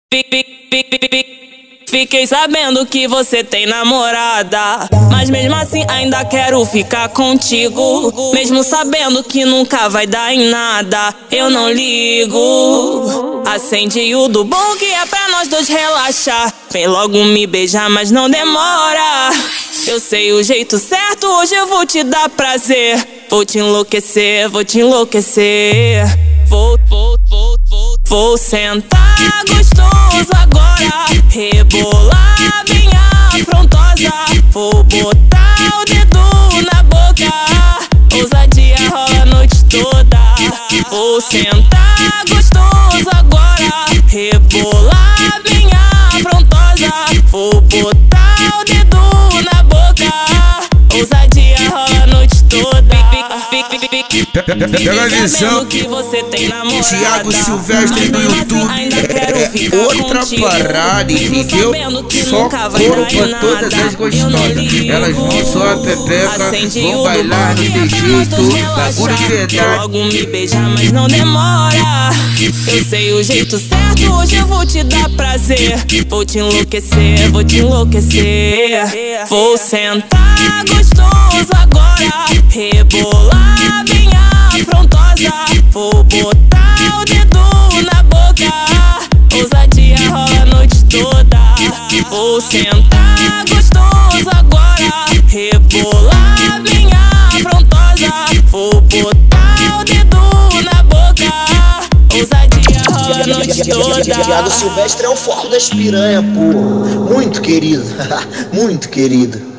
Fiquei sabendo que você tem namorada, mas mesmo assim ainda quero ficar contigo. Mesmo sabendo que nunca vai dar em nada, eu não ligo. Acende o do bom que é pra nós dois relaxar. Vem logo me beijar, mas não demora. Eu sei o jeito certo, hoje eu vou te dar prazer. Vou te enlouquecer, vou te enlouquecer. Vou sentar gostoso agora, rebolar bem afrontosa. Vou botar o dedo na boca, ousadia rola a noite toda. Vou sentar gostoso agora, rebolar bem afrontosa. Vou botar o dedo na boca, ousadia rola a noite toda. Pega a visão, Thiago Silvestre no YouTube. É outra parada, entendeu? Só couro pra todas as gostosas. Elas vão só a pepeca, vão bailar no teu jeito. Bagulho de verdade. Logo me beijar, mas não demora. Eu sei o jeito certo, hoje eu vou te dar prazer. Vou te enlouquecer, vou te enlouquecer. Vou sentar gostoso agora, rebolar bem afrontosa. Vou botar o dedo na boca, ousadia rola a noite toda. Vou sentar gostoso agora, rebolar bem afrontosa. Vou botar o dedo na boca, ousadia rola a noite toda. Thiago Silvestre é o foco das piranha, pô. Muito querido, muito querido.